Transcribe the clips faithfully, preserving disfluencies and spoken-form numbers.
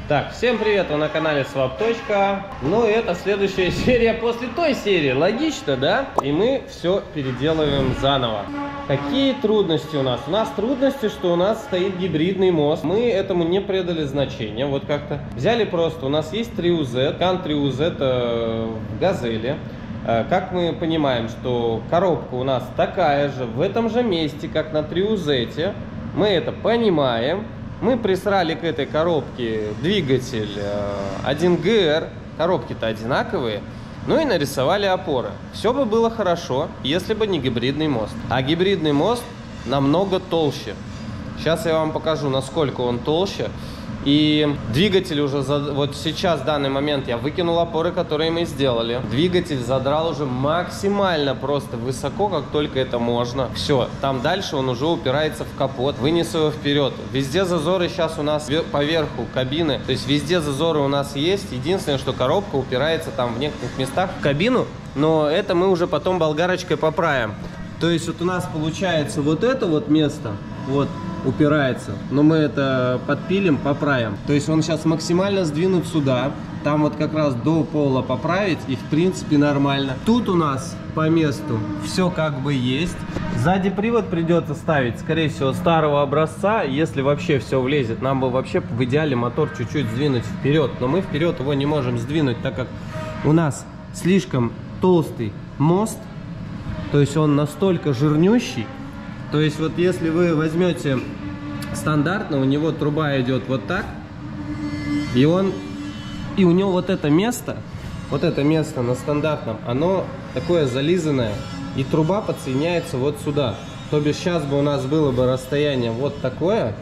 Так, всем привет, вы на канале Swap. Ну, это следующая серия после той серии, логично, да? И мы все переделываем заново. Какие трудности у нас? У нас трудности, что у нас стоит гибридный мост. Мы этому не придали значения, вот как-то. Взяли просто, у нас есть Триузет, Кан Триузет в Газели. Как мы понимаем, что коробка у нас такая же, в этом же месте, как на Триузете. Мы это понимаем. Мы присрали к этой коробке двигатель один джи эр, коробки-то одинаковые, ну и нарисовали опоры. Все бы было хорошо, если бы не гибридный мост. А гибридный мост намного толще. Сейчас я вам покажу, насколько он толще. И двигатель уже, за... вот сейчас, в данный момент, я выкинул опоры, которые мы сделали. Двигатель задрал уже максимально просто высоко, как только это можно. Все, там дальше он уже упирается в капот. Вынес его вперед. Везде зазоры сейчас у нас поверху кабины. То есть везде зазоры у нас есть. Единственное, что коробка упирается там в некоторых местах в кабину. Но это мы уже потом болгарочкой поправим. То есть вот у нас получается вот это вот место, вот, упирается, но мы это подпилим, поправим. То есть он сейчас максимально сдвинут сюда, там вот как раз до пола поправить, и в принципе нормально. Тут у нас по месту все как бы есть. Сзади привод придется ставить, скорее всего, старого образца. Если вообще все влезет, нам бы вообще в идеале мотор чуть-чуть сдвинуть вперед, но мы вперед его не можем сдвинуть, так как у нас слишком толстый мост. То есть он настолько жирнющий. То есть вот если вы возьмете стандартно, у него труба идет вот так, и он, и у него вот это место, вот это место на стандартном, оно такое зализанное, и труба подсоединяется вот сюда. То бишь сейчас бы у нас было бы расстояние вот такое,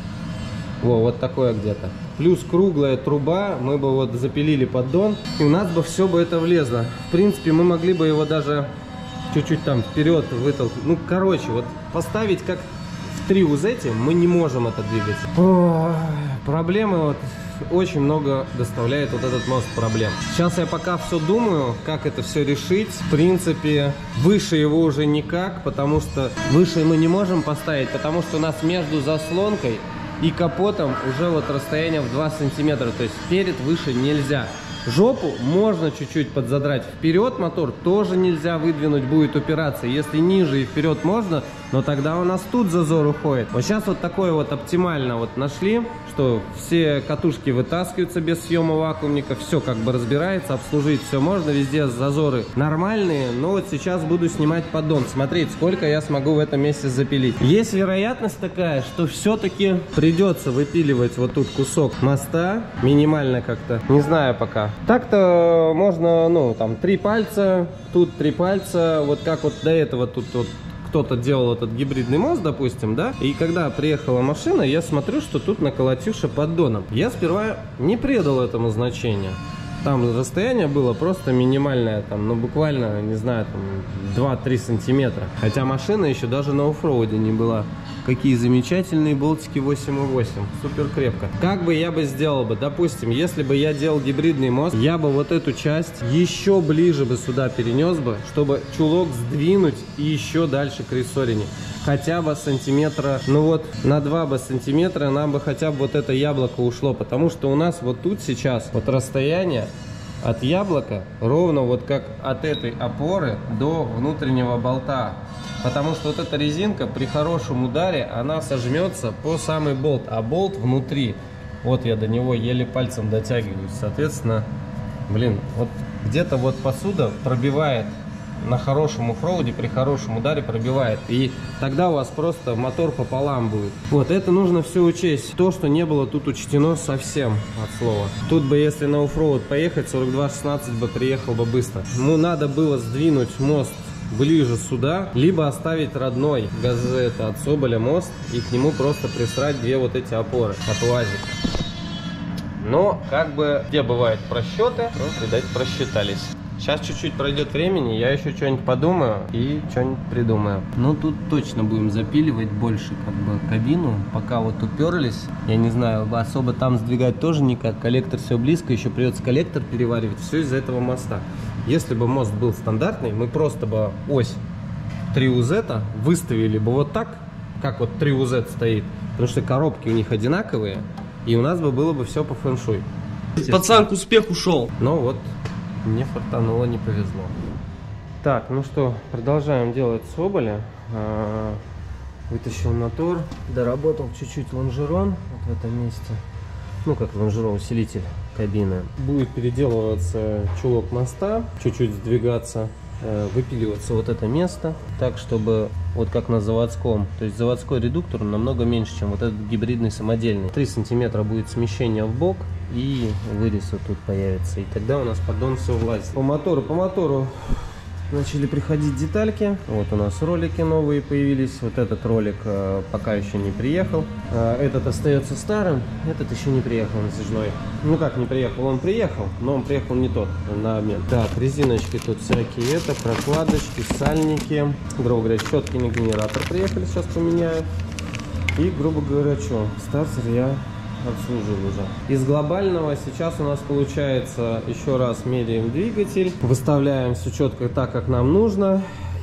во, вот такое где-то, плюс круглая труба, мы бы вот запилили поддон, и у нас бы все бы это влезло. В принципе, мы могли бы его даже чуть-чуть там вперед вытолкнуть. Ну, короче, вот поставить как в Триузете мы не можем это двигать. Ой, проблемы вот очень много доставляет вот этот мост проблем. Сейчас я пока все думаю, как это все решить. В принципе, выше его уже никак, потому что выше мы не можем поставить, потому что у нас между заслонкой и капотом уже вот расстояние в два сантиметра. То есть вперед выше нельзя. Жопу можно чуть-чуть подзадрать вперед, мотор тоже нельзя выдвинуть, будет упираться. Если ниже и вперед можно, но тогда у нас тут зазор уходит. Вот сейчас вот такое вот оптимально вот нашли, что все катушки вытаскиваются без съема вакуумника, все как бы разбирается, обслужить все можно, везде зазоры нормальные. Но вот сейчас буду снимать поддон, смотреть, сколько я смогу в этом месте запилить. Есть вероятность такая, что все-таки придется выпиливать вот тут кусок моста, минимально как-то, не знаю пока. Так-то можно, ну, там, три пальца, тут три пальца, вот как вот до этого тут вот кто-то делал этот гибридный мост, допустим, да, и когда приехала машина, я смотрю, что тут наколотюша поддоном. Я сперва не придал этому значения. Там расстояние было просто минимальное, там, ну, буквально, не знаю, там, два-три сантиметра. Хотя машина еще даже на оффроуде не была. Какие замечательные болтики восемь и восемь. Супер крепко. Как бы я бы сделал бы? Допустим, если бы я делал гибридный мост, я бы вот эту часть еще ближе бы сюда перенес бы, чтобы чулок сдвинуть и еще дальше к рессорине. Хотя бы сантиметра, ну вот на два бы сантиметра нам бы хотя бы вот это яблоко ушло. Потому что у нас вот тут сейчас вот расстояние от яблока ровно вот как от этой опоры до внутреннего болта. Потому что вот эта резинка при хорошем ударе, она сожмется по самый болт, а болт внутри. Вот я до него еле пальцем дотягиваюсь. Соответственно, блин, вот где-то вот посуда пробивает на хорошем оффроуде, при хорошем ударе пробивает. И тогда у вас просто мотор пополам будет. Вот, это нужно все учесть. То, что не было тут учтено совсем от слова. Тут бы, если на оффроуд поехать, сорок два шестнадцать бы приехал бы быстро. Ну, надо было сдвинуть мост ближе сюда, либо оставить родной газета от Соболя мост и к нему просто присрать две вот эти опоры от УАЗика. Но как бы где бывают просчеты, ну, видать, просчитались. Сейчас чуть-чуть пройдет времени, я еще что-нибудь подумаю и что-нибудь придумаю. Ну, тут точно будем запиливать больше как бы кабину, пока вот уперлись. Я не знаю, особо там сдвигать тоже никак, коллектор все близко, еще придется коллектор переваривать, все из-за этого моста. Если бы мост был стандартный, мы просто бы ось Триузета выставили бы вот так, как вот Триузет стоит, потому что коробки у них одинаковые. и у нас бы было бы все по фэн-шуй. Пацан к успеху шел. Но вот не фартануло, не повезло. Так, ну что, продолжаем делать соболи. Вытащил мотор, доработал чуть-чуть лонжерон вот в этом месте. Ну, как лонжерон, усилитель кабины. Будет переделываться чулок моста, чуть-чуть сдвигаться, выпиливаться вот это место, так, чтобы вот как на заводском. То есть заводской редуктор намного меньше, чем вот этот гибридный самодельный. три сантиметра будет смещение в бок, и вырез вот тут появится. И тогда у нас поддон все влазит. По мотору, по мотору начали приходить детальки. Вот у нас ролики новые появились. Вот этот ролик э, пока еще не приехал. Э, этот остается старым. Этот еще не приехал натяжной. Ну как не приехал? Он приехал, но он приехал не тот на обмен. Так, резиночки тут всякие. Это прокладочки, сальники. Грубо говоря, щетки на генератор приехали. Сейчас поменяю. И, грубо говоря, что? Стартер я обслужил уже. Из глобального сейчас у нас получается, еще раз меряем двигатель, выставляем все четко так, как нам нужно,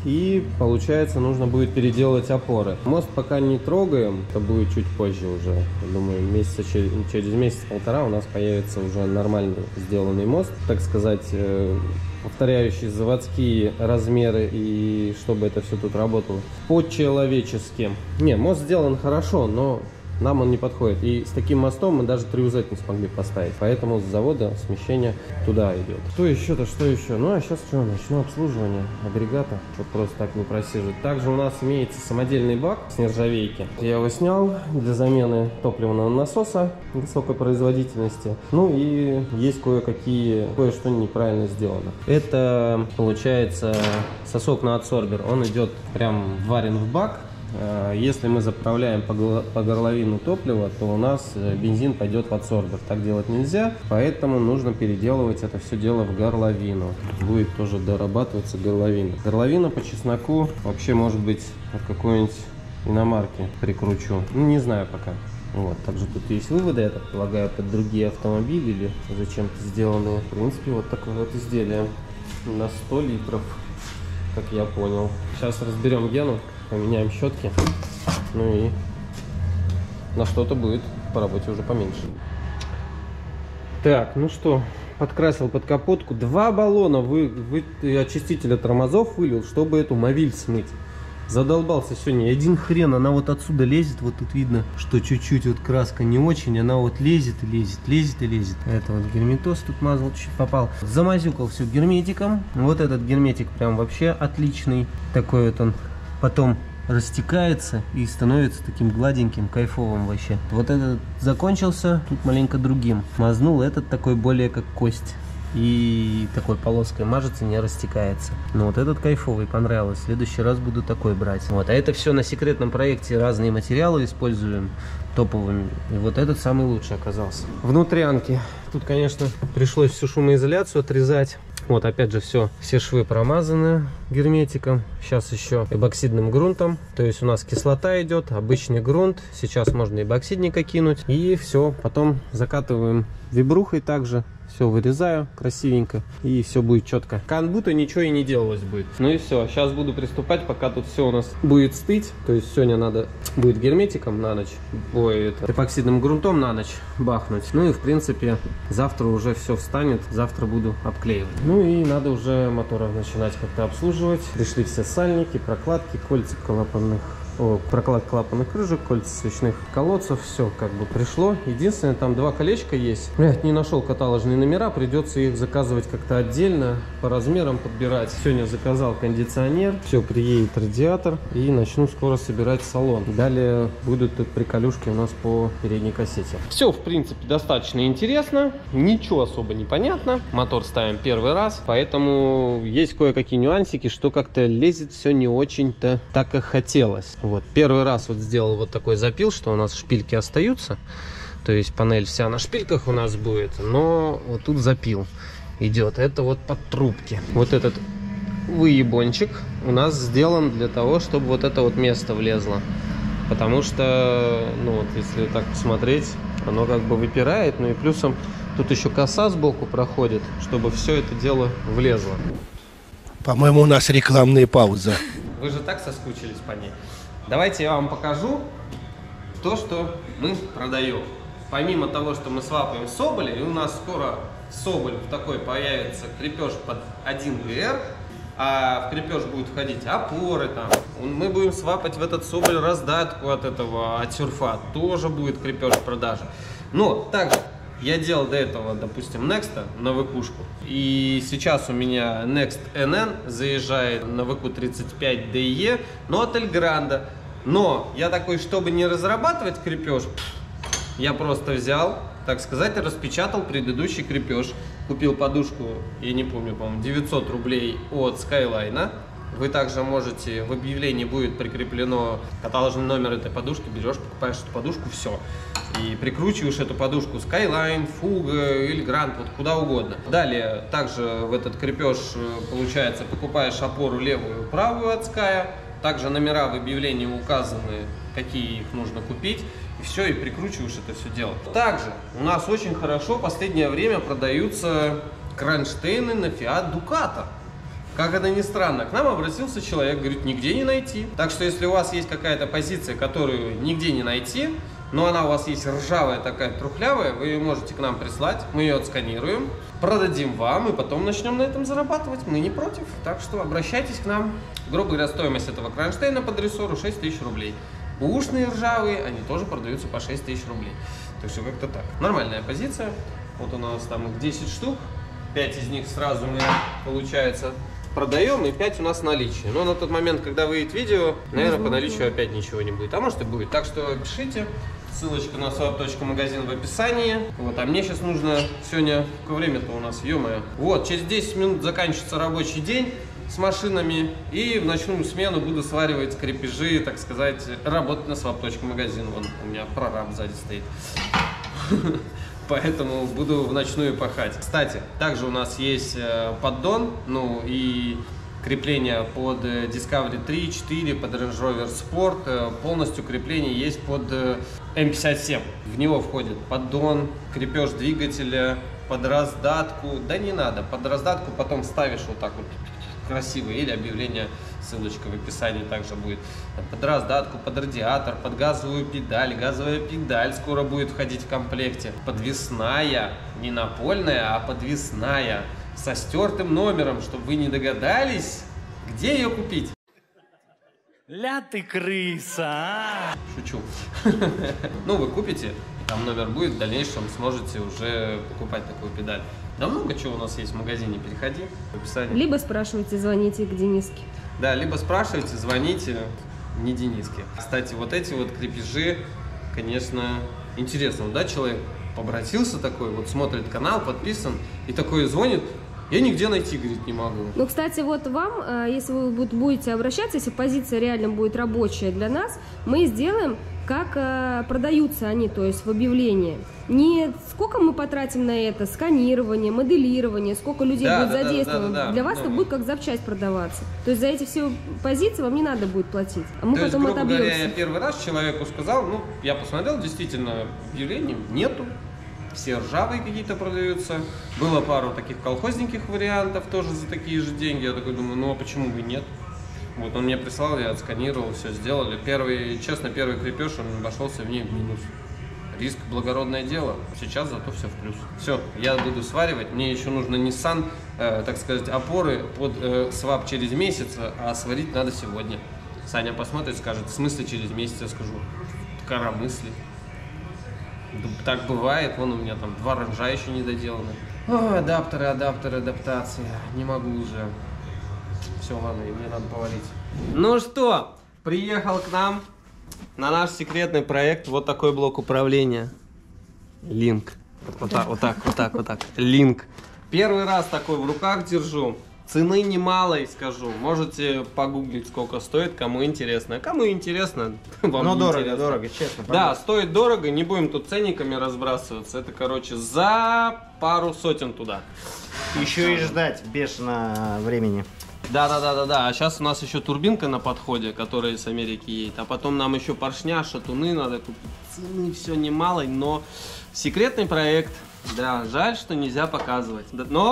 и получается нужно будет переделать опоры. Мост пока не трогаем, это будет чуть позже уже. Я думаю, месяца через, через месяц-полтора у нас появится уже нормально сделанный мост, так сказать, повторяющий заводские размеры, и чтобы это все тут работало по-человечески. Не, мост сделан хорошо, но нам он не подходит. И с таким мостом мы даже три узет не смогли поставить. Поэтому с завода смещение туда идет. Что еще-то, что еще? Ну а сейчас что? Начну обслуживание агрегата, чтобы просто так не просиживать. Также у нас имеется самодельный бак с нержавейки. Я его снял для замены топливного насоса высокой производительности. Ну и есть кое-какие, кое-что неправильно сделано. Это получается сосок на адсорбер. Он идет прям варен в бак. Если мы заправляем по горловину топлива, то у нас бензин пойдет в адсорбер. Так делать нельзя, поэтому нужно переделывать это все дело в горловину. Будет тоже дорабатываться горловина. Горловина по чесноку вообще может быть от какой-нибудь иномарки прикручу. Ну, не знаю пока. Вот, также тут есть выводы, я так полагаю, под другие автомобили или зачем-то сделанные. В принципе, вот такое вот изделие на сто литров, как я понял. Сейчас разберем гену. Поменяем щетки, ну и на что-то будет по работе уже поменьше. Так, ну что, подкрасил под капотку. Два баллона вы, вы, очистителя тормозов вылил, чтобы эту мовиль смыть. Задолбался сегодня. Один хрен, она вот отсюда лезет. Вот тут видно, что чуть-чуть вот краска не очень. Она вот лезет и лезет, лезет и лезет. Это вот герметоз тут мазал, чуть попал. Замазюкал все герметиком. Вот этот герметик прям вообще отличный. Такой вот он. Потом растекается и становится таким гладеньким, кайфовым вообще. Вот этот закончился, тут маленько другим. Мазнул, этот такой более как кость. И такой полоской мажется, не растекается. Но вот этот кайфовый, понравилось. В следующий раз буду такой брать. Вот. А это все на секретном проекте, разные материалы используем топовыми. И вот этот самый лучший оказался. Внутрянки. Тут, конечно, пришлось всю шумоизоляцию отрезать. Вот опять же все, все швы промазаны герметиком. Сейчас еще эбоксидным грунтом. То есть у нас кислота идет, обычный грунт. Сейчас можно эбоксидника кинуть. И все, потом закатываем вибрухой также. Все вырезаю красивенько, и все будет четко. Как будто ничего и не делалось будет. Ну и все, сейчас буду приступать, пока тут все у нас будет стыть. То есть сегодня надо будет герметиком на ночь, ой, это, эпоксидным грунтом на ночь бахнуть. Ну и в принципе завтра уже все встанет, завтра буду обклеивать. Ну и надо уже мотор начинать как-то обслуживать. Пришли все сальники, прокладки, кольца клапанных. О, прокладка клапанных крышек, кольца свечных колодцев, все как бы пришло. Единственное, там два колечка есть. Я не нашел каталожные номера, придется их заказывать как-то отдельно, по размерам подбирать. Сегодня заказал кондиционер, все, приедет радиатор, и начну скоро собирать салон. Далее будут тут приколюшки у нас по передней кассете. Все, в принципе, достаточно интересно, ничего особо не понятно. Мотор ставим первый раз, поэтому есть кое-какие нюансики, что как-то лезет все не очень-то так, как хотелось. Вот, первый раз вот сделал вот такой запил, что у нас шпильки остаются. То есть панель вся на шпильках у нас будет, но вот тут запил идет. Это вот под трубки. Вот этот выебончик у нас сделан для того, чтобы вот это вот место влезло. Потому что, ну вот, если так посмотреть, оно как бы выпирает. Ну и плюсом тут еще коса сбоку проходит, чтобы все это дело влезло. По-моему, у нас рекламная пауза. Вы же так соскучились по ней. Давайте я вам покажу то, что мы продаем. помимо того, что мы свапаем соболи, и у нас скоро соболь в такой появится крепеж под один гэ эр, а в крепеж будет входить опоры, там. Мы будем свапать в этот соболь раздатку от этого, от сюрфа, тоже будет крепеж в продаже. Но также я делал до этого, допустим, Next на вэ-кушку, и сейчас у меня Next эн эн заезжает на вэ ку тридцать пять дэ е, но от Эльгранда. Но я такой, чтобы не разрабатывать крепеж, я просто взял, так сказать, распечатал предыдущий крепеж. Купил подушку, я не помню, по-моему, девятьсот рублей от Skyline. Вы также можете, в объявлении будет прикреплено каталожный номер этой подушки, берешь, покупаешь эту подушку, все. И прикручиваешь эту подушку Skyline, Fuga или Grand, вот куда угодно. Далее, также в этот крепеж, получается, покупаешь опору левую и правую от Sky. Также номера в объявлении указаны, какие их нужно купить. И все, и прикручиваешь это все дело. Также у нас очень хорошо в последнее время продаются кронштейны на Fiat Ducato. Как это ни странно, к нам обратился человек, говорит, нигде не найти. Так что если у вас есть какая-то позиция, которую нигде не найти, но она у вас есть ржавая такая, трухлявая, вы ее можете к нам прислать, мы ее отсканируем, продадим вам и потом начнем на этом зарабатывать. Мы не против, так что обращайтесь к нам. Грубо говоря, стоимость этого кронштейна под рессору шесть тысяч рублей. Бушные ржавые, они тоже продаются по шесть тысяч рублей. Так что как-то так. Нормальная позиция. Вот у нас там их десять штук. пять из них сразу мы, получается, продаем, и пять у нас в наличии. Но на тот момент, когда выйдет видео, наверное, по наличию опять ничего не будет. А может и будет. Так что пишите. Ссылочка на swap точка магазин в описании. Вот, а мне сейчас нужно сегодня... Какое время-то у нас, ё-моё. Вот, через десять минут заканчивается рабочий день с машинами, и в ночную смену буду сваривать крепежи, так сказать, работать на swap точка магазин. Вон у меня прораб сзади стоит. Поэтому буду в ночную пахать. Кстати, также у нас есть поддон, ну и крепление под Discovery три, четыре, под Range Rover Sport. Полностью крепление есть под эм пятьдесят семь. В него входит поддон, крепеж двигателя, под раздатку. Да не надо, под раздатку потом ставишь вот так вот красиво, или объявление, ссылочка в описании также будет. Под раздатку, под радиатор, под газовую педаль. Газовая педаль скоро будет входить в комплекте. Подвесная, не напольная, а подвесная, со стертым номером, чтобы вы не догадались, где ее купить. Ля ты крыса, а! Шучу. Ну, вы купите, там номер будет, в дальнейшем сможете уже покупать такую педаль. Да много чего у нас есть в магазине, переходи в описание. Либо спрашивайте, звоните к Дениске. Да, либо спрашивайте, звоните, не Дениске. Кстати, вот эти вот крепежи, конечно, интересно, да, человек обратился такой, вот смотрит канал, подписан, и такой звонит, я нигде найти, говорит, не могу. Ну, кстати, вот вам, если вы будете обращаться, если позиция реально будет рабочая для нас, мы сделаем, как э, продаются они, то есть в объявлении. Не сколько мы потратим на это, сканирование, моделирование, сколько людей да, будет да, задействовано. Да, да, да, для вас ну, это будет как запчасть продаваться. То есть за эти все позиции вам не надо будет платить. А мы то потом есть, грубо отобьемся. говоря, я первый раз человеку сказал, ну, я посмотрел, действительно, объявлений нету. Все ржавые какие-то продаются. Было пару таких колхозненьких вариантов тоже за такие же деньги. Я такой думаю, ну а почему бы нет? Вот он мне прислал, я отсканировал, все сделали. Первый, честно, первый крепеж, он обошелся в ней в минус. Риск – благородное дело. Сейчас зато все в плюс. Все, я буду сваривать. Мне еще нужно Nissan, э, так сказать, опоры под э, свап через месяц, а сварить надо сегодня. Саня посмотрит, скажет, в смысле через месяц? Я скажу, коромысли. Так бывает, вон у меня там два ранжа еще не доделаны. О, адаптеры, адаптеры, адаптация. Не могу уже. Все, ладно, и мне надо повалить. Ну что, приехал к нам на наш секретный проект вот такой блок управления. Линк. Вот так, вот так, вот так, вот так. Линк. Первый раз такой в руках держу. Цены немалой, скажу. Можете погуглить, сколько стоит, кому интересно. Кому интересно, вам Но не дорого, интересно. дорого, честно. Да, правда. Стоит дорого, не будем тут ценниками разбрасываться. Это, короче, за пару сотен туда. Еще и ждать бешено времени. Да-да-да-да-да. А сейчас у нас еще турбинка на подходе, которая из Америки едет. А потом нам еще поршня, шатуны надо купить. Цены все немалой, но секретный проект. Да, жаль, что нельзя показывать. Но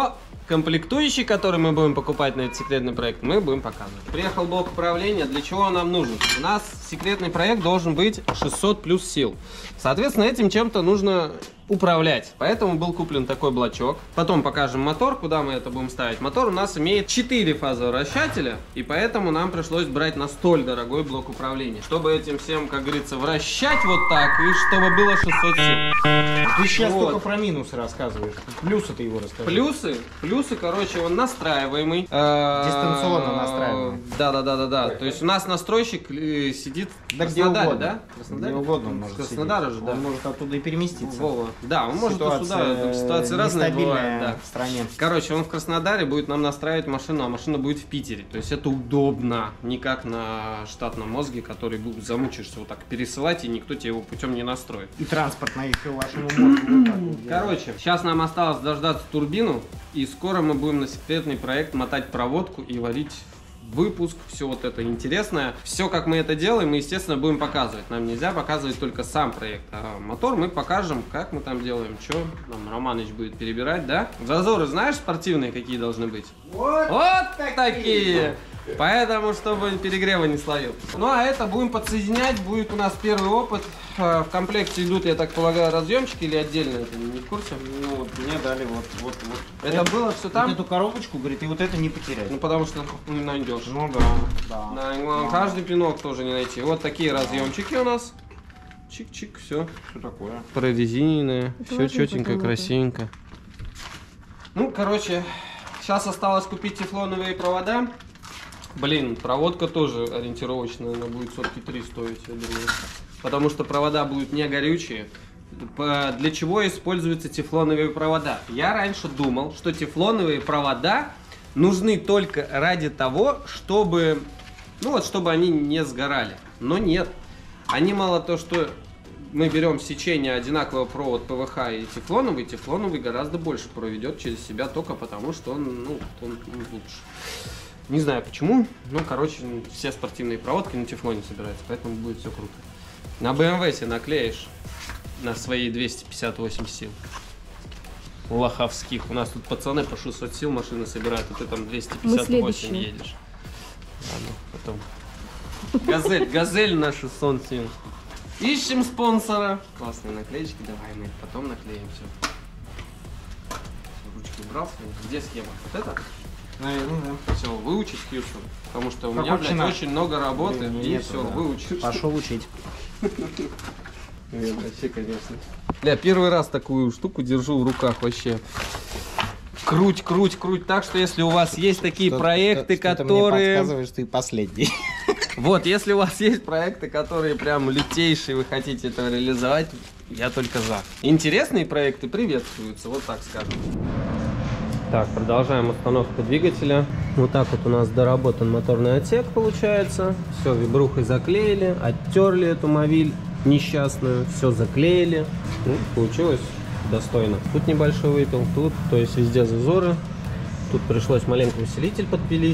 комплектующие, которые мы будем покупать на этот секретный проект, мы будем показывать. Приехал блок управления. Для чего он нам нужен? У нас секретный проект должен быть шестьсот плюс сил. Соответственно, этим чем-то нужно управлять. Поэтому был куплен такой блочок. Потом покажем мотор, куда мы это будем ставить. Мотор у нас имеет четыре фазовращателя, и поэтому нам пришлось брать на столь дорогой блок управления. Чтобы этим всем, как говорится, вращать вот так, и чтобы было шестьсот сил. Ты сейчас Вот. только про минусы рассказываешь. Плюсы ты его расскажи. Плюсы, плюсы, короче, он настраиваемый. Дистанционно настраиваемый. Да, да, да, да, да. То есть у нас настройщик э, сидит Да в где Краснодаре, угодно. да? В Краснодаре? Где угодно он может В Краснодаре сидеть. же, да. Он может оттуда и переместиться. Вова. Да, он может и сюда. Ситуация Ситуации разные нестабильная бывают, да. в стране. Короче, он в Краснодаре будет нам настраивать машину, а машина будет в Питере. То есть это удобно, не как на штатном мозге, который будет замучишься вот так пересылать, и никто тебе его путем не настроит. И транспортно еще вашему мозгу. вот так вот делать. Короче, сейчас нам осталось дождаться турбину, и скоро мы будем на секретный проект мотать проводку и варить выпуск, все вот это интересное. Все, как мы это делаем, мы, естественно, будем показывать. Нам нельзя показывать только сам проект, а мотор мы покажем, как мы там делаем, что нам Романыч будет перебирать, да? Зазоры знаешь спортивные какие должны быть? Вот, вот такие! Поэтому, чтобы перегрева не словил. Ну, а это будем подсоединять, будет у нас первый опыт. В комплекте идут, я так полагаю, разъемчики или отдельно, это не в курсе? Ну вот мне дали вот, вот, вот. Это было все там? Вот эту коробочку, говорит, и вот это не потерять. Ну, потому что не найдешь. Ну да, да. Да, ну, каждый пинок тоже не найти. Вот такие разъемчики у нас. Чик-чик, все. Что такое? Прорезиненные, Это все важно четенько, потом это. красивенько. Ну, короче, сейчас осталось купить тефлоновые провода. Блин, проводка тоже ориентировочная, она будет сотки три стоить, я думаю. Потому что провода будут не горючие. По- Для чего используются тефлоновые провода? Я раньше думал, что тефлоновые провода нужны только ради того, чтобы, ну вот, чтобы они не сгорали. Но нет. Они мало то, что мы берем сечение одинакового провод ПВХ и тефлоновый, тефлоновый гораздо больше проведет через себя только потому, что он, ну, он, он лучше. Не знаю почему, ну, короче, все спортивные проводки на тефлоне собираются, поэтому будет все круто. На бэ эм вэ себе наклеишь на свои двести пятьдесят восемь сил. Лоховских. У нас тут пацаны по шестьсот сил машины собирают, а ты там двести пятьдесят восемь следующие. едешь. Ладно, потом. Газель, газель на шестьсот сил. Ищем спонсора. Классные наклеечки, давай мы их потом наклеим все. Ручки убрал свои. Где схема? Вот это? Наверное, да. Все, выучить Хьюстон. Потому что у Как меня, блядь, начинать? очень много работы. Блин, И нету, все, да. выучишь. Пошел учить. Нет, вообще, конечно. Бля, первый раз такую штуку держу в руках вообще. Круть, круть, круть так, что если у вас есть такие проекты, Что-то мне которые... подсказываешь, ты последний. Вот, если у вас есть проекты, которые прям лютейшие, вы хотите это реализовать, я только за. Интересные проекты приветствуются, вот так скажем. Так, продолжаем установку двигателя. Вот так вот у нас доработан моторный отсек получается. Все, вибрухой заклеили, оттерли эту мовиль несчастную, все заклеили. Ну, получилось достойно. Тут небольшой выпил, тут, то есть везде зазоры. Тут пришлось маленько усилитель подпилить.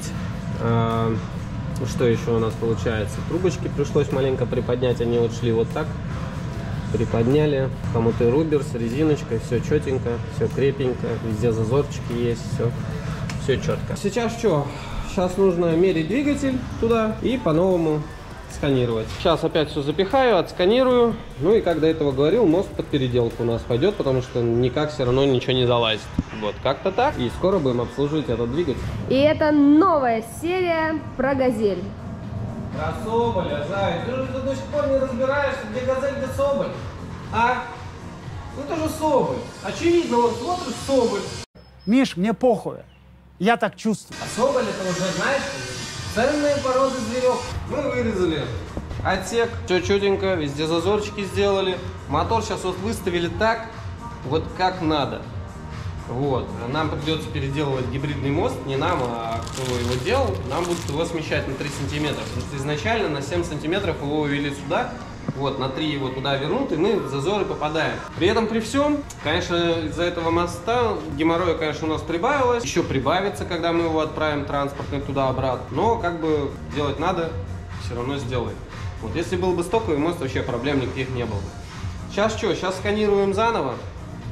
А, что еще у нас получается? Трубочки пришлось маленько приподнять, они вот шли вот так. Приподняли, хомуты рубер с резиночкой, все четенько, все крепенько, везде зазорчики есть, все, все четко. Сейчас что? Сейчас нужно мерить двигатель туда и по-новому сканировать. Сейчас опять все запихаю, отсканирую. Ну и как до этого говорил, мост под переделку у нас пойдет, потому что никак все равно ничего не залазит. Вот, как-то так. И скоро будем обслуживать этот двигатель. И это новая серия про «Газель». Про Соболя, Зай, ты же до сих пор не разбираешься, где Газель, где Соболь. А? Ну это же Соболь. Очевидно, вот смотришь Соболь. Миш, мне похуй. Я так чувствую. А Соболь это уже, знаешь, ценные породы зверек. Мы вырезали отсек, все четенько, везде зазорчики сделали. Мотор сейчас вот выставили так, вот как надо. Вот, нам придется переделывать гибридный мост, не нам, а кто его делал, нам будет его смещать на три сантиметра, потому что изначально на семь сантиметров его увели сюда, вот, на три его туда вернут, и мы в зазоры попадаем. При этом, при всем, конечно, из-за этого моста геморроя, конечно, у нас прибавилось, еще прибавится, когда мы его отправим транспортный туда-обратно, но как бы делать надо, все равно сделаем. Вот, если был бы стоковый мост, вообще проблем никаких не было бы. Сейчас что, сейчас сканируем заново.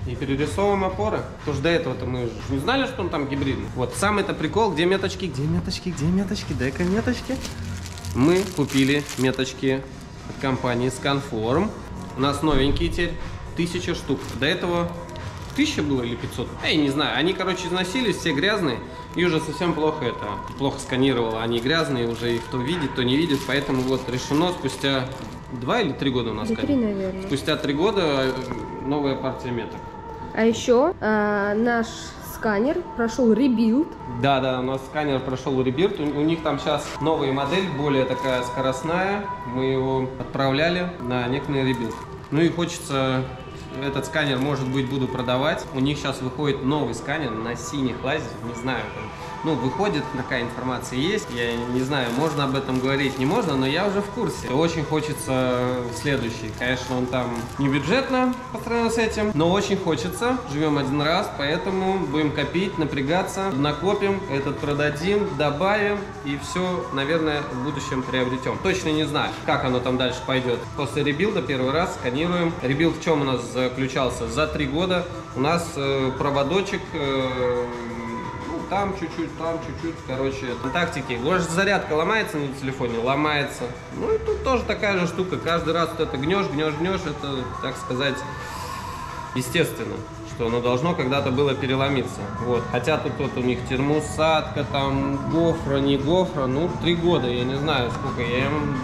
и перерисовываем опоры. Потому что до этого-то мы же не знали, что он там гибридный. Вот самый-то прикол, где меточки, где меточки, где меточки, дай-ка меточки. Мы купили меточки от компании Scanform. У нас новенькие теперь, тысяча штук. До этого тысяча было или пятьсот? Я не знаю. Они, короче, износились, все грязные. И уже совсем плохо это, плохо сканировало. Они грязные, уже их то видит, то не видит. Поэтому вот решено спустя два или три года у нас. Да, три, наверное. Спустя три года новая партия меток. А еще а, наш сканер прошел ребилд. Да, да, у нас сканер прошел ребилд. У, у них там сейчас новая модель, более такая скоростная. Мы его отправляли на некий ребилд. Ну и хочется... Этот сканер, может быть, буду продавать. У них сейчас выходит новый сканер на синих лазерах. Не знаю, там, ну, выходит, такая информация есть. Я не знаю, можно об этом говорить, не можно, но я уже в курсе. Очень хочется следующий. Конечно, он там не бюджетно по сравнению с этим, но очень хочется. Живем один раз, поэтому будем копить, напрягаться, накопим, этот продадим, добавим и все, наверное, в будущем приобретем. Точно не знаю, как оно там дальше пойдет. После ребилда первый раз сканируем. Ребилд в чем у нас заключался? За три года у нас э, проводочек, э, ну, там чуть-чуть, там чуть-чуть, короче, контактики. Может, зарядка ломается на телефоне? Ломается. Ну и тут тоже такая же штука. Каждый раз вот это гнешь, гнешь, гнешь, это, так сказать, естественно, что оно должно когда-то было переломиться. Вот. Хотя тут вот у них термоусадка, там гофра, не гофра, ну, три года, я не знаю, сколько я им...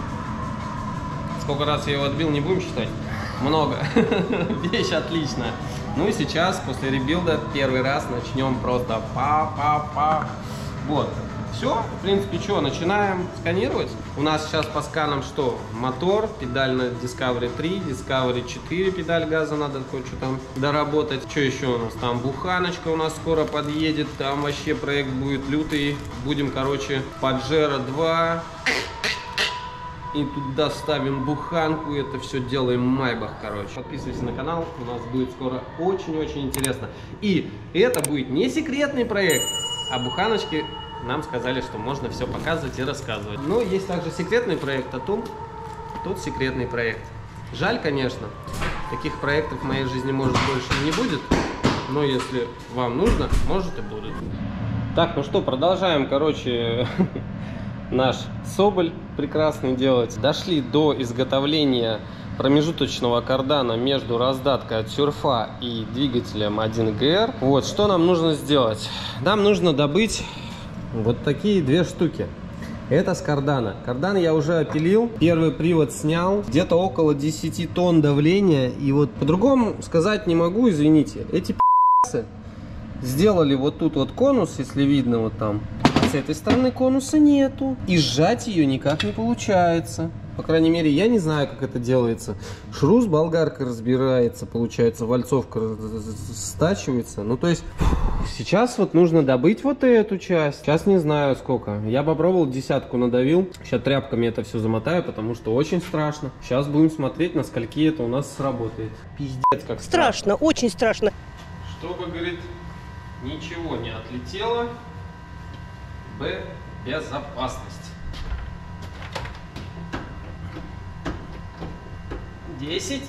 Сколько раз я его отбил, не будем считать. Много. Вещь отличная. Ну и сейчас, после ребилда, первый раз начнем просто па-па-па. Вот. Все, в принципе, что, начинаем сканировать. У нас сейчас по сканам что? Мотор, педаль на Discovery три, Discovery четыре, педаль газа, надо кое-что там доработать. Что еще у нас? Там буханочка у нас скоро подъедет, там вообще проект будет лютый. Будем, короче, Паджеро два. И туда ставим буханку, это все делаем Майбах, короче. Подписывайся на канал, у нас будет скоро очень-очень интересно. И это будет не секретный проект, а буханочки нам сказали, что можно все показывать и рассказывать. Но есть также секретный проект, а тут, тут секретный проект. Жаль, конечно, таких проектов в моей жизни, может, больше не будет. Но если вам нужно, может и будет. Так, ну что, продолжаем, короче... наш соболь прекрасный делать. Дошли до изготовления промежуточного кардана между раздаткой от Surfa и двигателем один джи эр. Вот, что нам нужно сделать? Нам нужно добыть вот такие две штуки. Это с кардана. Кардан я уже опилил, первый привод снял, где-то около десяти тонн давления. И вот по-другому сказать не могу, извините. Эти пи***цы сделали вот тут вот конус, если видно вот там. С этой стороны конуса нету. И сжать ее никак не получается. По крайней мере, я не знаю, как это делается. Шрус болгаркой разбирается, получается, вальцовка стачивается. Ну, то есть, сейчас вот нужно добыть вот эту часть. Сейчас не знаю сколько. Я попробовал, десятку надавил. Сейчас тряпками это все замотаю, потому что очень страшно. Сейчас будем смотреть, на скольки это у нас сработает. Пиздец, как страшно. Страшно, очень страшно. Чтобы, говорит, ничего не отлетело. Б. Безопасность. Десять.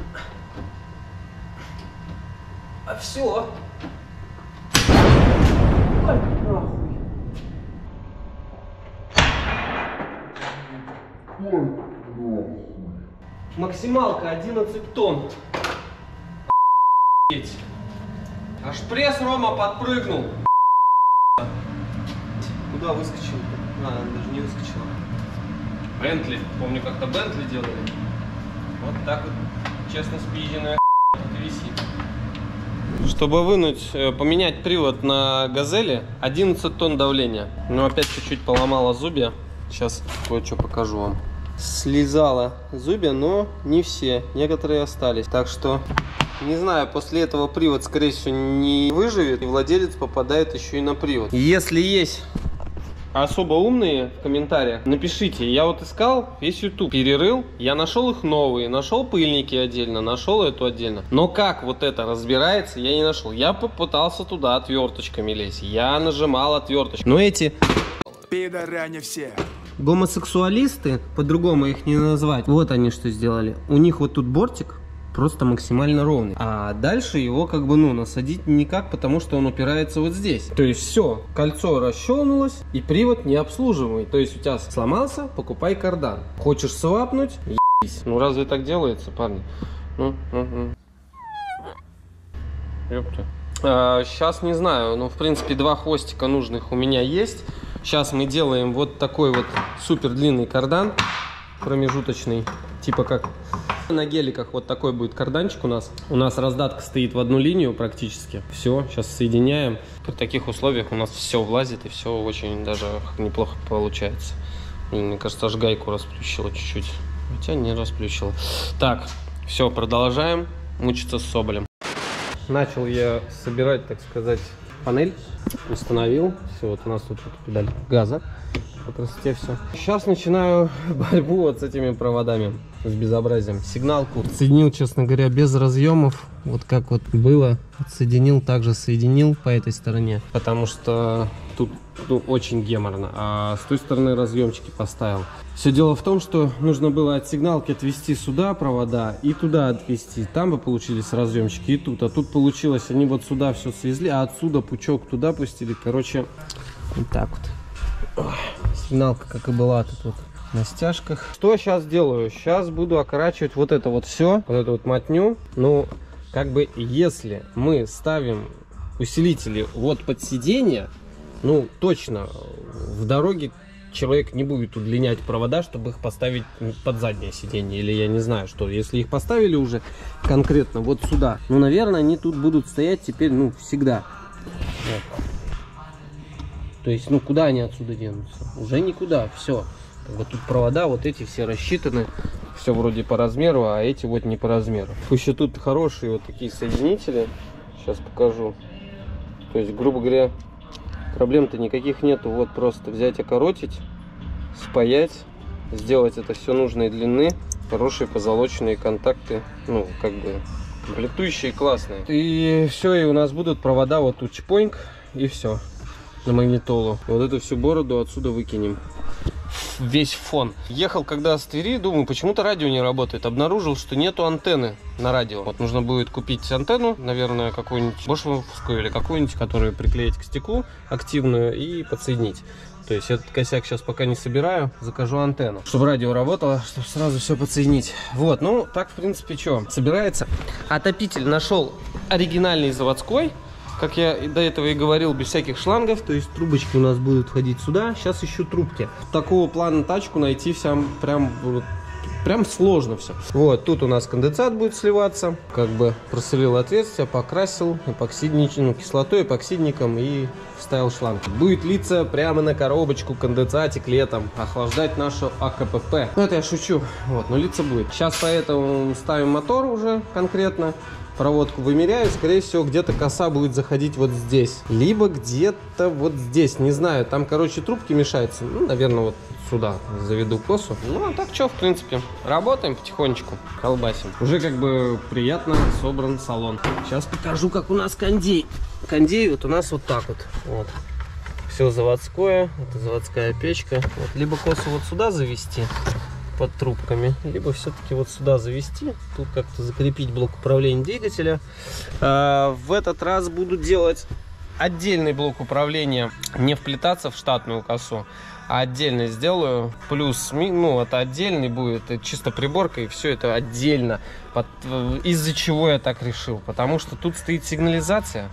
А все. Ой, нахуй. Максималка одиннадцать тонн. Аж пресс Рома подпрыгнул. Куда выскочил? А, она даже не выскочила. Бентли. Помню, как-то Бентли делали. Вот так вот, честно спизженная висит. Чтобы вынуть, поменять привод на Газели, одиннадцать тонн давления. Но опять чуть-чуть поломала зубья. Сейчас кое-что покажу вам. Слезала зубья, но не все. Некоторые остались. Так что, не знаю, после этого привод, скорее всего, не выживет. И владелец попадает еще и на привод. Если есть... особо умные в комментариях, напишите. Я вот искал весь YouTube, перерыл, я нашел их новые, нашел пыльники отдельно, нашел эту отдельно. Но как вот это разбирается, я не нашел. Я попытался туда отверточками лезть, я нажимал отверточку. Но эти пидоряне все. Гомосексуалисты, по-другому их не назвать, вот они что сделали. У них вот тут бортик, просто максимально ровный. А дальше его как бы, ну, насадить никак, потому что он упирается вот здесь. То есть все, кольцо расщелкнулось и привод не обслуживаемый. То есть у тебя сломался, покупай кардан. Хочешь свапнуть, ебись. Ну разве так делается, парни? Ну, угу. Ёпта. А, сейчас не знаю, но в принципе два хвостика нужных у меня есть. Сейчас мы делаем вот такой вот супер длинный кардан промежуточный, типа как на геликах. Вот такой будет карданчик у нас. У нас раздатка стоит в одну линию практически. Все, сейчас соединяем. При таких условиях у нас все влазит и все очень даже неплохо получается. Мне кажется, аж гайку расплющило чуть-чуть. Хотя не расплющило. Так, все, продолжаем мучиться с соболем. Начал я собирать, так сказать, панель. Установил. Все, вот у нас тут вот педаль газа. По красоте все. Сейчас начинаю борьбу вот с этими проводами, с безобразием. Сигналку соединил, честно говоря, без разъемов. Вот как вот было. Отсоединил, также соединил по этой стороне. Потому что тут, ну, очень геморно. А с той стороны разъемчики поставил. Все дело в том, что нужно было от сигналки отвести сюда провода и туда отвести. Там бы получились разъемчики и тут. А тут получилось, они вот сюда все свезли, а отсюда пучок туда пустили. Короче, вот так вот. Ой, сигналка, как и была, тут вот на стяжках. Что сейчас делаю? Сейчас буду окорачивать вот это вот все, вот эту вот мотню. Ну, как бы, если мы ставим усилители вот под сиденье, ну, точно в дороге человек не будет удлинять провода, чтобы их поставить под заднее сиденье. Или я не знаю, что. Если их поставили уже конкретно вот сюда, ну, наверное, они тут будут стоять теперь, ну, всегда. Вот. То есть, ну, куда они отсюда денутся? Уже никуда, все. Вот тут провода, вот эти все рассчитаны. Все вроде по размеру, а эти вот не по размеру. Еще тут хорошие вот такие соединители. Сейчас покажу. То есть, грубо говоря, проблем-то никаких нету. Вот просто взять, окоротить, спаять, сделать это все нужной длины. Хорошие позолоченные контакты, ну, как бы, комплектующие классные. И все, и у нас будут провода вот тут чпоньк, и все. На магнитолу. Вот эту всю бороду отсюда выкинем. Весь фон. Ехал когда с Твери, думаю, почему-то радио не работает. Обнаружил, что нету антенны на радио. Вот нужно будет купить антенну, наверное, какую-нибудь бошевскую или какую-нибудь, которую приклеить к стеклу активную и подсоединить. То есть этот косяк сейчас пока не собираю, закажу антенну, чтобы радио работало, чтобы сразу все подсоединить. Вот, ну так в принципе что, собирается. Отопитель нашел оригинальный заводской. Как я до этого и говорил, без всяких шлангов. То есть трубочки у нас будут входить сюда. Сейчас ищу трубки. Такого плана тачку найти всем прям, прям сложно все. Вот, тут у нас конденсат будет сливаться. Как бы просверлил отверстие, покрасил эпоксидничной, ну, кислотой, эпоксидником и вставил шланг. Будет литься прямо на коробочку конденсатик летом. Охлаждать нашу АКПП. Ну, это я шучу. Вот, но литься будет. Сейчас поэтому ставим мотор уже конкретно. Проводку вымеряю, скорее всего, где-то коса будет заходить вот здесь. Либо где-то вот здесь, не знаю. Там, короче, трубки мешаются. Ну, наверное, вот сюда заведу косу. Ну, а так что, в принципе, работаем потихонечку, колбасим. Уже как бы приятно собран салон. Сейчас покажу, как у нас кондей. Кондей вот у нас вот так вот. Вот. Все заводское. Это заводская печка. Вот. Либо косу вот сюда завести под трубками, либо все-таки вот сюда завести, тут как-то закрепить блок управления двигателя. А, в этот раз буду делать отдельный блок управления, не вплетаться в штатную косу, а отдельно сделаю. Плюс, ну, это отдельный будет, это чисто приборка, и все это отдельно. Из-за чего я так решил? Потому что тут стоит сигнализация,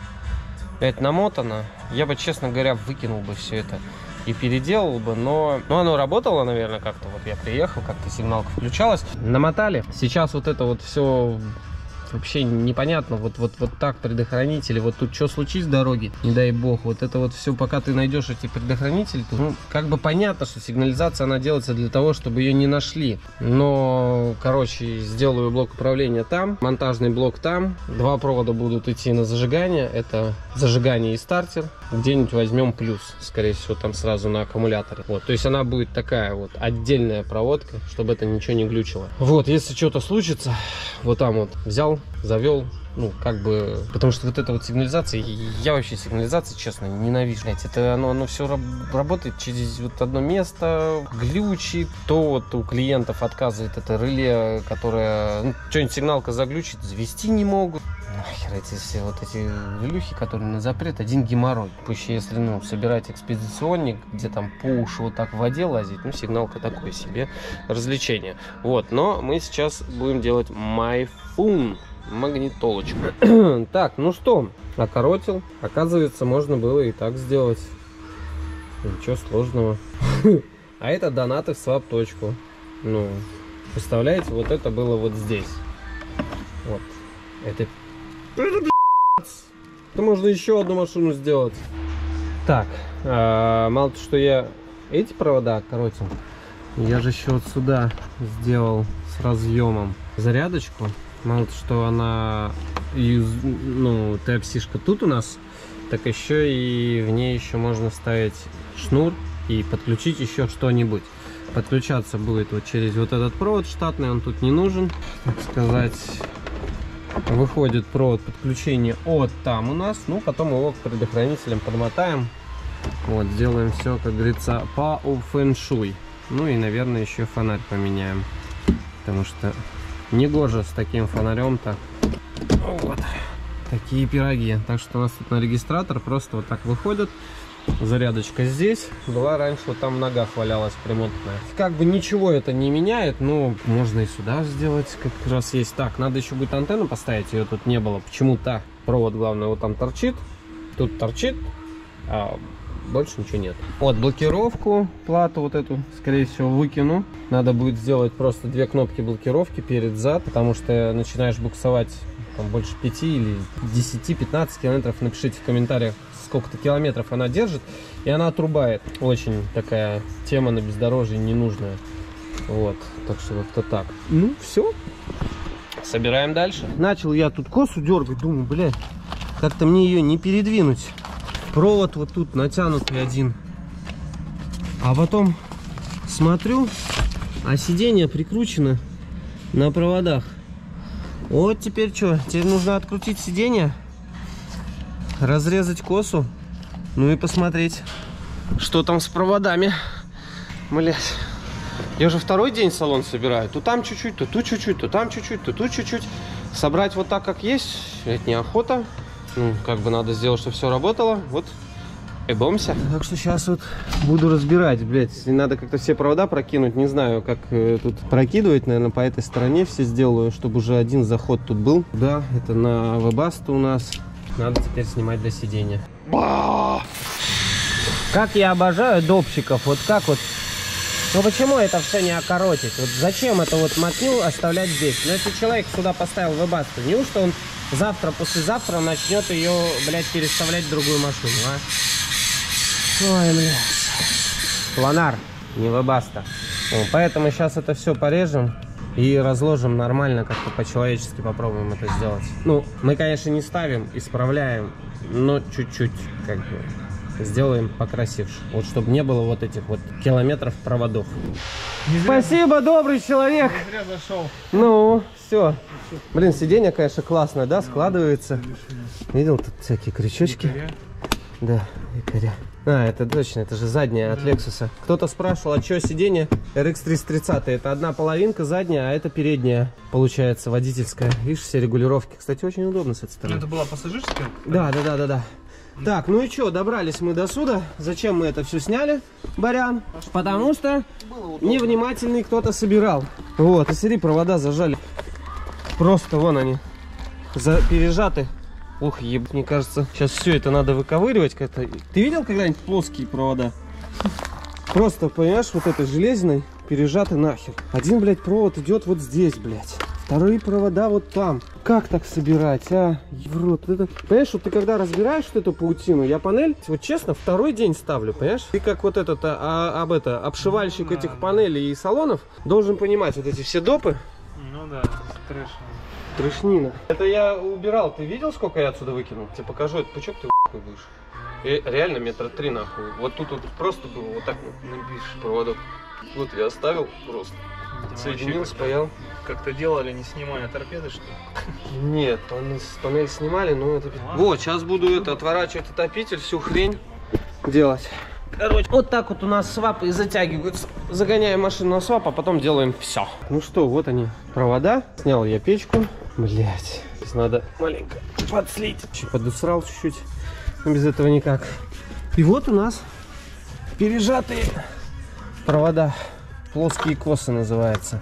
это намотано. Я бы, честно говоря, выкинул бы все это и переделал бы, но, но оно работало, наверное, как-то. Вот я приехал, как-то сигналка включалась. Намотали. Сейчас вот это вот все вообще непонятно. Вот, вот, вот так предохранители. Вот тут что случится с дороги, не дай бог. Вот это вот все, пока ты найдешь эти предохранители, то, ну, как бы понятно, что сигнализация, она делается для того, чтобы ее не нашли. Но, короче, сделаю блок управления там, монтажный блок там. Два провода будут идти на зажигание. Это зажигание и стартер. Где-нибудь возьмем плюс, скорее всего, там сразу на аккумуляторе. Вот, то есть она будет такая вот отдельная проводка, чтобы это ничего не глючило. Вот, если что-то случится, вот там вот взял, завел, ну, как бы, потому что вот эта вот сигнализация, я вообще сигнализацию, честно, ненавижу. Блять, это оно, оно все раб работает через вот одно место, глючит, то вот у клиентов отказывает это реле, которое, ну, что-нибудь сигналка заглючит, завести не могут. Нахер эти все вот эти релюхи, которые на запрет, один геморрой. Пусть если, ну, собирать экспедиционник, где там по уши вот так в воде лазить, ну, сигналка такое себе развлечение. Вот, но мы сейчас будем делать майфун, магнитолочку. Так, ну что, окоротил. Оказывается, можно было и так сделать. Ничего сложного. А это донаты в свап-точку. Ну, представляете, вот это было вот здесь. Вот. Это... Это можно еще одну машину сделать. Так, а, мало того, что я эти провода коротил, я же еще вот сюда сделал с разъемом зарядочку. Мало того, что она, ну, Type-C-шка тут у нас, так еще и в ней еще можно ставить шнур и подключить еще что-нибудь. Подключаться будет вот через вот этот провод штатный, он тут не нужен, так сказать. Выходит провод подключения от там у нас, ну потом его к предохранителям подмотаем. Вот, сделаем все, как говорится, по фэн-шуй. Ну и, наверное, еще фонарь поменяем, потому что негоже с таким фонарем-то. Вот такие пироги. Так что у нас тут на регистратор просто вот так выходит. Зарядочка здесь. Была раньше вот там в ногах валялась примотанная. Как бы ничего это не меняет, но можно и сюда сделать, как раз есть. Так, надо еще будет антенну поставить, ее тут не было. Почему-то провод, главное, вот там торчит, тут торчит, а больше ничего нет. Вот блокировку, плату вот эту, скорее всего, выкину. Надо будет сделать просто две кнопки блокировки перед-зад, потому что начинаешь буксовать там больше пяти или десяти-пятнадцати километров. Напишите в комментариях, сколько-то километров она держит, и она отрубает. Очень такая тема на бездорожье ненужная. Вот, так что вот-то так. Ну, все. Собираем дальше. Начал я тут косу дергать, думаю, блядь, как-то мне ее не передвинуть. Провод вот тут натянутый один. А потом смотрю, а сиденье прикручено на проводах. Вот теперь что? Теперь нужно открутить сиденье, разрезать косу, ну и посмотреть, что там с проводами. Блять, я же второй день салон собираю. То там чуть-чуть, то тут чуть-чуть, то там чуть-чуть, то тут чуть-чуть. Собрать вот так, как есть, это неохота. Ну, как бы надо сделать, чтобы все работало. Вот, и бомся. Так что сейчас вот буду разбирать, блять. Если надо как-то все провода прокинуть, не знаю, как э, тут прокидывать, наверное, по этой стороне все сделаю, чтобы уже один заход тут был. Да, это на Webasto у нас. Надо теперь снимать для сидения. Как я обожаю допщиков. Вот как вот. Ну почему это все не окоротить? Вот зачем это вот мотню оставлять здесь? Ну если человек сюда поставил Webasto, неужто он завтра, послезавтра начнет ее, блядь, переставлять в другую машину, а? Ой, блядь. Планар, не Webasto. Поэтому сейчас это все порежем и разложим нормально, как-то по-человечески попробуем это сделать. Ну, мы, конечно, не ставим, исправляем, но чуть-чуть, как бы, сделаем покрасивше. Вот, чтобы не было вот этих вот километров проводов. Спасибо, добрый человек. Не зря зашел. Ну, все. Блин, сиденье, конечно, классное, да, складывается. Видел, тут всякие крючочки. Да, якоря. А, это точно, это же задняя от Lexus. Кто-то спрашивал, а что сиденье эр икс триста тридцать? Это одна половинка задняя, а это передняя, получается, водительская. Видишь, все регулировки. Кстати, очень удобно с этой стороны. Это была пассажирская? Да, да, да, да, да. Так, ну и что, добрались мы до сюда. Зачем мы это все сняли, Барян? Потому что невнимательный кто-то собирал. Вот, и смотри, провода зажали. Просто вон они, за, пережаты. Ух, ебать, мне кажется, сейчас все это надо выковыривать как-то. Ты видел когда-нибудь плоские провода? Просто, понимаешь, вот этой железной пережаты нахер. Один, блядь, провод идет вот здесь, блядь. Вторые провода вот там. Как так собирать, а? В рот. Это... Понимаешь, вот ты когда разбираешь вот эту паутину, я панель, вот честно, второй день ставлю, понимаешь? Ты как вот этот, а, а, об это, обшивальщик да, этих да. панелей и салонов, должен понимать вот эти все допы. Ну да, трэш. Трешнина. Это я убирал. Ты видел, сколько я отсюда выкинул? Тебе покажу этот пучок, ты нахуй будешь. И реально метра три нахуй. Вот тут вот просто было вот так вот напишешь проводок. Вот я оставил просто. Соединил, спаял. Как-то делали, не снимая торпеды, что ли? Нет, панель, панель снимали, но это... Вот, сейчас буду это отворачивать отопитель, всю хрень делать. Короче, вот так вот у нас свапы затягиваются. Загоняем машину на свап, а потом делаем все. Ну что, вот они, провода. Снял я печку. Блять, здесь надо маленько подслить. Еще подусрал чуть-чуть, но без этого никак. И вот у нас пережатые провода. Плоские косы называется.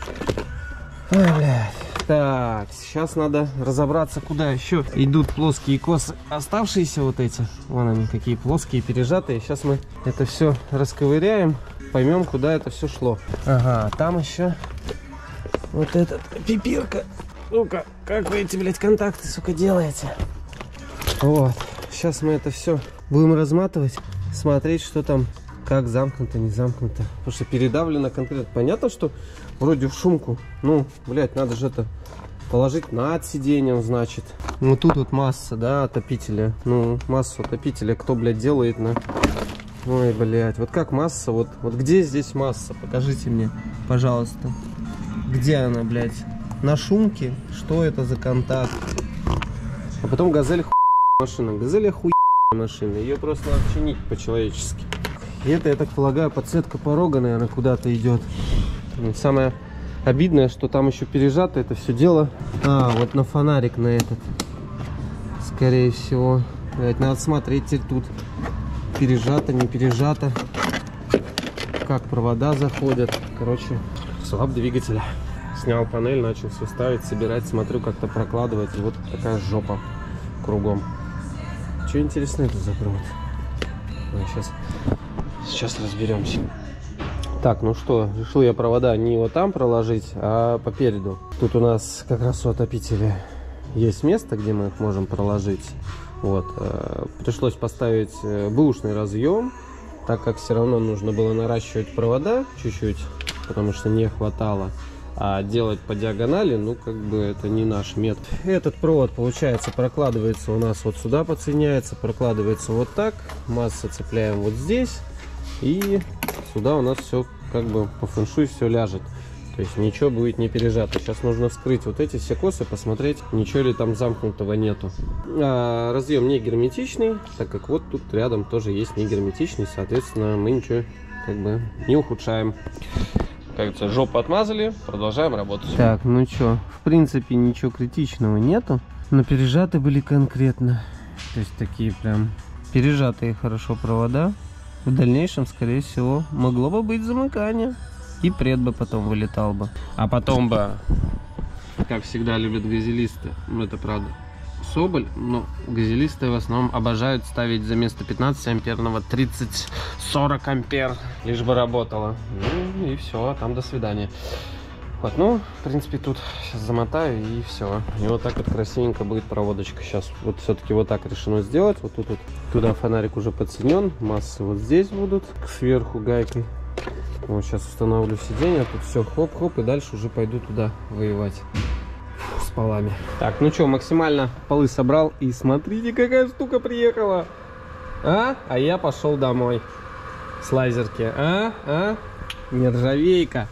Ой, блядь. Так, сейчас надо разобраться, куда еще идут плоские косы. Оставшиеся вот эти, вон они какие плоские, пережатые. Сейчас мы это все расковыряем, поймем, куда это все шло. Ага, там еще вот этот пипирка. Ну-ка, как вы эти, блядь, контакты, сука, делаете? Вот, сейчас мы это все будем разматывать, смотреть, что там, как замкнуто, не замкнуто. Потому что передавлено конкретно. Понятно, что вроде в шумку. Ну, блядь, надо же это положить над сиденьем, значит. Ну, тут вот масса, да, отопителя. Ну, массу отопителя кто, блядь, делает на... Ой, блядь, вот как масса, вот, вот где здесь масса? Покажите мне, пожалуйста. Где она, блядь? На шумке? Что это за контакт? А потом газель хуй машина. Газель хуй машина. Ее просто надо чинить по-человечески. И это, я так полагаю, подсветка порога, наверное, куда-то идет. Самое обидное, что там еще пережато это все дело. А, вот на фонарик на этот. Скорее всего. Блядь, надо смотреть теперь тут. Пережато, не пережато. Как провода заходят. Короче, слаб двигателя. Снял панель, начал все ставить, собирать. Смотрю, как-то прокладывать. И вот такая жопа кругом. Что интересно это за провод? Сейчас, сейчас разберемся. Так, ну что, решил я провода не вот там проложить, а по переду. Тут у нас как раз у отопителя есть место, где мы их можем проложить. Вот, э, пришлось поставить бэушный разъем, так как все равно нужно было наращивать провода чуть-чуть, потому что не хватало. А делать по диагонали, ну, как бы это не наш метод. Этот провод, получается, прокладывается у нас вот сюда, подсоединяется, прокладывается вот так. Масса цепляем вот здесь. И сюда у нас все как бы по фэншуй все ляжет. То есть ничего будет не пережато. Сейчас нужно вскрыть вот эти все косы, посмотреть, ничего ли там замкнутого нету. А, разъем не герметичный, так как вот тут рядом тоже есть не герметичный. Соответственно, мы ничего как бы не ухудшаем. Кажется, жопу отмазали, продолжаем работать. Так, ну что, в принципе ничего критичного нету, но пережаты были конкретно. То есть такие прям пережатые хорошо провода. В дальнейшем, скорее всего, могло бы быть замыкание. И пред бы потом вылетал бы. А потом бы, как всегда любят газелисты, ну это правда Соболь, но газелисты в основном обожают ставить за место пятнадцати амперного тридцать сорок ампер, лишь бы работало. Ну и все, там до свидания. Вот, ну, в принципе, тут сейчас замотаю и все. И вот так вот красивенько будет проводочка. Сейчас вот все-таки вот так решено сделать. Вот тут вот, туда фонарик уже подсоединен. Массы вот здесь будут сверху гайкой. Вот сейчас установлю сиденье. Тут все хоп-хоп. И дальше уже пойду туда воевать с полами. Так, ну что, максимально полы собрал. И смотрите, какая штука приехала. А? А я пошел домой. С лазерки. А? А? Нержавейка.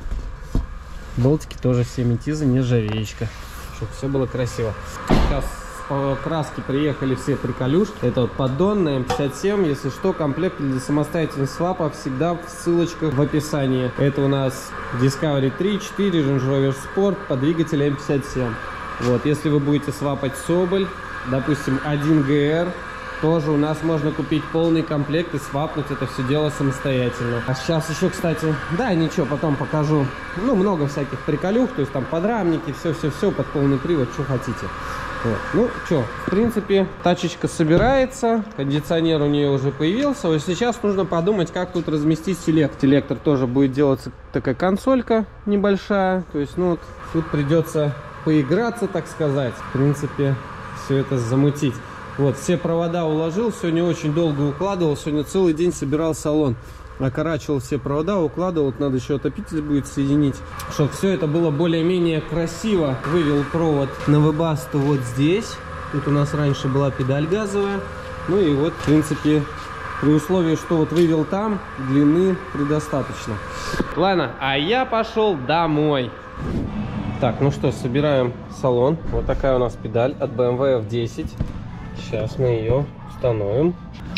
Болтики тоже все метизы, нержавеечка. Чтобы все было красиво. Сейчас по краске приехали все приколюшки. Это вот поддон на эм пятьдесят семь. Если что, комплект для самостоятельного свапа всегда в ссылочках в описании. Это у нас Discovery три, четыре, Range Rover Sport по двигателю эм пятьдесят семь. Вот, если вы будете свапать Соболь, допустим, один джи эр, тоже у нас можно купить полный комплект и свапнуть это все дело самостоятельно. А сейчас еще, кстати, да, ничего, потом покажу. Ну, много всяких приколюх, то есть там подрамники, все-все-все под полный привод, что хотите. Вот. Ну, что, в принципе, тачечка собирается, кондиционер у нее уже появился. Вот сейчас нужно подумать, как тут разместить селектор. Селектор тоже будет делаться такая консолька небольшая. То есть, ну, вот, тут придется поиграться, так сказать. В принципе, все это замутить. Вот, все провода уложил, сегодня очень долго укладывал, сегодня целый день собирал салон. Окорачивал все провода, укладывал, надо еще отопитель будет соединить, чтобы все это было более-менее красиво. Вывел провод на вебасту вот здесь, тут у нас раньше была педаль газовая. Ну и вот, в принципе, При условии, что вот вывел там, длины предостаточно. Ладно, а я пошел домой. Так, ну что, собираем салон. Вот такая у нас педаль от бэ эм вэ эф десять. Сейчас мы ее установим.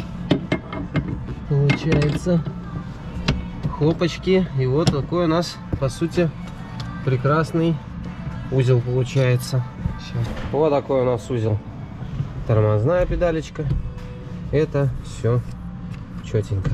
Получается. Хлопочки. И вот такой у нас, по сути, прекрасный узел получается. Сейчас. Вот такой у нас узел. Тормозная педалечка. Это все четенько.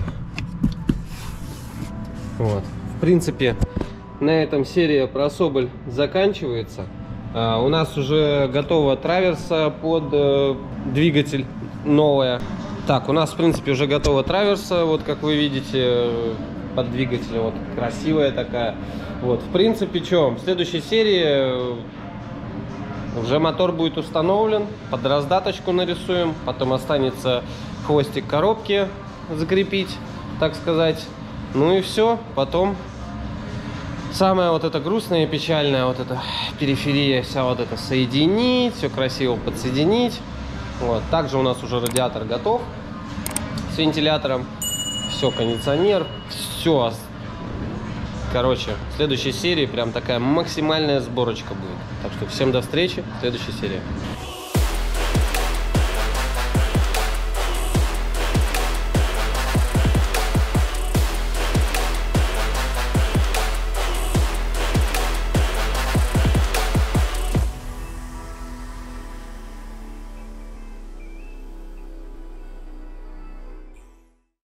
Вот. В принципе, на этом серия про Соболь заканчивается. А, у нас уже готова траверса под э, двигатель новая. Так, у нас в принципе уже готова траверса, вот как вы видите, под двигателем, вот красивая такая. Вот, в принципе, что, в следующей серии уже мотор будет установлен, под раздаточку нарисуем, потом останется хвостик коробки закрепить, так сказать. Ну и все, потом самое вот это грустное и печальное, вот это периферия, вся вот это соединить, все красиво подсоединить. Вот. Также у нас уже радиатор готов с вентилятором, все, кондиционер, все. Короче, в следующей серии прям такая максимальная сборочка будет. Так что всем до встречи в следующей серии.